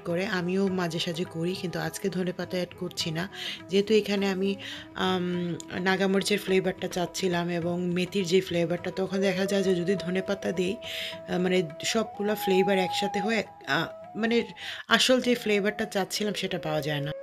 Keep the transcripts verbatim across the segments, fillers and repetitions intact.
করে, আমিও মাঝে সাঝে করি, কিন্তু আজকে ধনেপাতা অ্যাড করছি না। যেহেতু এখানে আমি আম নাগামরিচের ফ্লেভারটা চাচ্ছিলাম এবং মেথির যে ফ্লেভারটা, তখন দেখা যায় যে যদি ধনেপাতা দেই আ মানে সবগুলা ফ্লেভার একসাথে হয়ে আ মানে আসল যে ফ্লেভারটা চাচ্ছিলাম সেটা পাওয়া যায় না।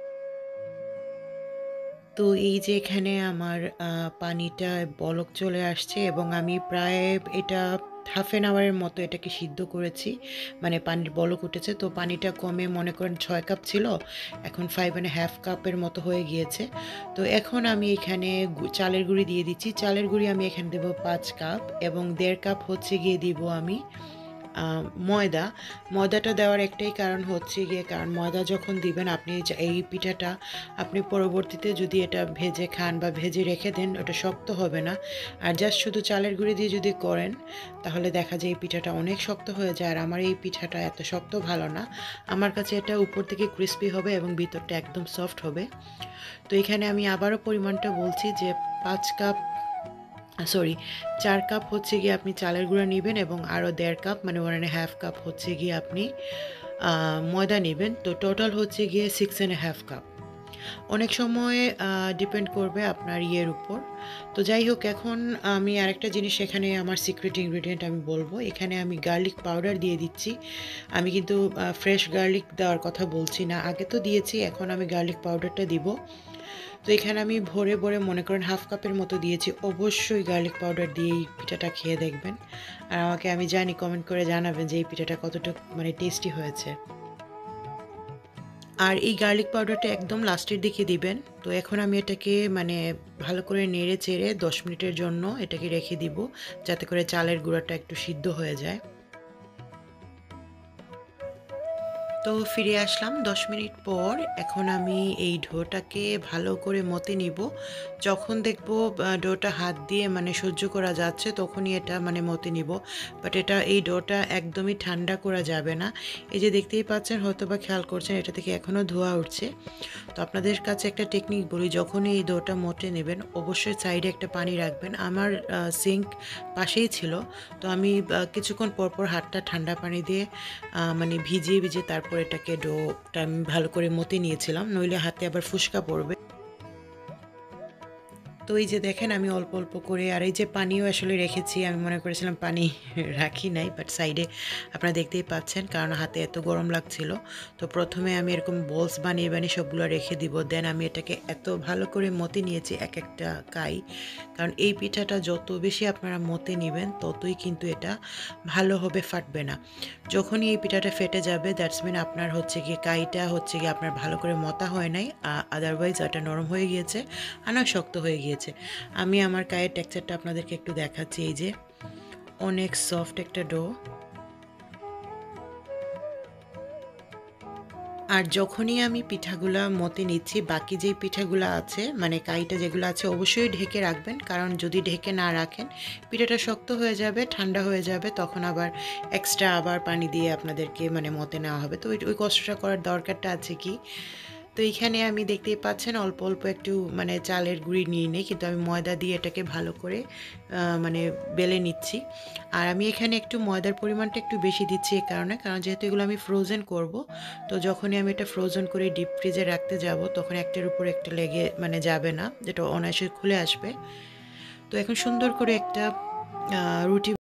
তো এই যে এখানে আমার আ পানিটা বলক চলে আসছে এবং আমি প্রায় এটা হাফ অ্যান আওয়ারের মতো এটাকে সিদ্ধ করেছি। মানে পানির বলক উঠেছে। তো পানিটা কমে মনে করেন ছয় কাপ ছিল। এখন পাঁচ অ্যান্ড হাফ কাপের মতো হয়ে গিয়েছে। তো এখন আমি এখানে গু চালের গুঁড়ি দিয়ে দিচ্ছি। চালের গুঁড়ি আমি এখানে দেব পাঁচ কাপ এবং দেড় কাপ হচ্ছে গিয়ে দিব আমি আ ময়দা। ময়দাটা দেওয়ার একটাই কারণ হচ্ছে গিয়ে, কারণ ময়দা যখন দিবেন আপনি যা এই পিঠাটা আপনি পরবর্তীতে যদি এটা ভেজে খান বা ভেজে রেখে দেন, ওটা শক্ত হবে না। আর জাস্ট শুধু চালের গুঁড়ি দিয়ে যদি করেন, তাহলে দেখা যায় এই পিঠাটা অনেক শক্ত হয়ে যায়। আর আমার এই পিঠাটা এত শক্ত ভালো না। আমার কাছে এটা উপর থেকে ক্রিসপি হবে এবং ভিতরটা একদম সফট হবে। তো এখানে আমি আবারও পরিমাণটা বলছি যে পাঁচ কাপ সরি চার কাপ হচ্ছে গিয়ে আপনি চালের গুঁড়া নিবেন এবং আরও দেড় কাপ মানে ওয়ান অ্যান্ড হাফ কাপ হচ্ছে গিয়ে আপনি আ ময়দা নিবেন। তো টোটাল হচ্ছে গিয়ে সিক্স অ্যান্ড হাফ কাপ। অনেক সময় আ ডিপেন্ড করবে আপনার ইয়ের উপর। তো যাই হোক, এখন আমি আরেকটা জিনিস এখানে আমার সিক্রেট ইনগ্রিডিয়েন্ট আমি বলব। এখানে আমি গার্লিক পাউডার দিয়ে দিচ্ছি। আমি কিন্তু আ ফ্রেশ গার্লিক দেওয়ার কথা বলছি না। আগে তো দিয়েছি, এখন আমি গার্লিক পাউডারটা দিব। তো এখানে আমি ভরে, ভরে মনে করেন হাফ কাপের মতো দিয়েছি। অবশ্যই গার্লিক পাউডার দিয়ে এই পিঠাটা খেয়ে দেখবেন। আর আমাকে আমি জানি কমেন্ট করে জানাবেন যে এই পিঠাটা কতটুক মানে টেস্টি হয়েছে। আর এই গার্লিক পাউডারটা একদম লাস্টের দিকে দিবেন। তো এখন আমি এটাকে মানে ভালো করে নেড়ে চেড়ে দশ মিনিটের জন্য এটাকে রেখে দিব, যাতে করে চালের গুঁড়াটা একটু সিদ্ধ হয়ে যায়। তো ফিরে আসলাম দশ মিনিট পর। এখন আমি এই ডোটাকে ভালো করে মতে নিব। যখন দেখব আ ডোটা হাত দিয়ে মানে সহ্য করা যাচ্ছে, তখনই এটা মানে মতে নিব। বাট এটা এই ডোটা একদমই ঠান্ডা করা যাবে না। এই যে দেখতেই পাচ্ছেন, হয়তোবা খেয়াল করছেন এটা থেকে এখনও ধোঁয়া উঠছে। তো আপনাদের কাছে একটা টেকনিক বলি, যখনই এই ডোটা মতে নেবেন অবশ্যই সাইডে একটা পানি রাখবেন। আমার আ সিঙ্ক পাশেই ছিল। তো আমি আ কিছুক্ষণ পর, পর হাতটা ঠান্ডা পানি দিয়ে আ মানে ভিজিয়ে, ভিজিয়ে তারপর এটাকে ডোটা আমি ভালো করে মতে নিয়েছিলাম। নইলে হাতে আবার ফুসকা পড়বে। তো এই যে দেখেন আমি অল্প, অল্প করে, আর এই যে পানিও আসলে রেখেছি। আমি মনে করেছিলাম পানি রাখি নাই, বাট সাইডে আপনারা দেখতেই পাচ্ছেন, কারণ হাতে এত গরম লাগছিল। তো প্রথমে আমি এরকম বলস বানিয়ে, বানিয়ে সবগুলো রেখে দিব। দেন আমি এটাকে এত ভালো করে মতে নিয়েছি এক একটা কাই। কারণ এই পিঠাটা যত বেশি আপনারা মতে নিবেন, ততই কিন্তু এটা ভালো হবে, ফাটবে না। যখনই এই পিঠাটা ফেটে যাবে, দ্যাটস মিন আপনার হচ্ছে গিয়ে কাইটা হচ্ছে গিয়ে আপনার ভালো করে মতা হয় নাই। আ আদারওয়াইজ ওটা নরম হয়ে গিয়েছে, আর না শক্ত হয়ে গিয়েছে। আমি আমার গায়ের টেক্সচারটা আপনাদেরকে একটু দেখাচ্ছি। এই যে অনেক সফট একটা ডো। আর যখনই আমি পিঠাগুলা মতে নিচ্ছি, বাকি যেই পিঠাগুলা আছে মানে কাইটা যেগুলো আছে অবশ্যই ঢেকে রাখবেন। কারণ যদি ঢেকে না রাখেন, পিঠাটা শক্ত হয়ে যাবে, ঠান্ডা হয়ে যাবে, তখন আবার এক্সট্রা আবার পানি দিয়ে আপনাদেরকে মানে মতে নেওয়া হবে। তো ওই ওই কষ্টটা করার দরকারটা আছে কি? তো এইখানে আমি দেখতেই পাচ্ছেন অল্প, অল্প একটু মানে চালের গুঁড়ি নিয়ে নিই, কিন্তু আমি ময়দা দিয়ে এটাকে ভালো করে আ মানে বেলে নিচ্ছি। আর আমি এখানে একটু ময়দার পরিমাণটা একটু বেশি দিচ্ছি এই কারণে, কারণ যেহেতু এগুলো আমি ফ্রোজেন করব, তো যখনই আমি এটা ফ্রোজেন করে ডিপ ফ্রিজে রাখতে যাব, তখন একটার উপর একটা লেগে মানে যাবে না, যেটা অনায়াসে খুলে আসবে। তো এখন সুন্দর করে একটা আ রুটি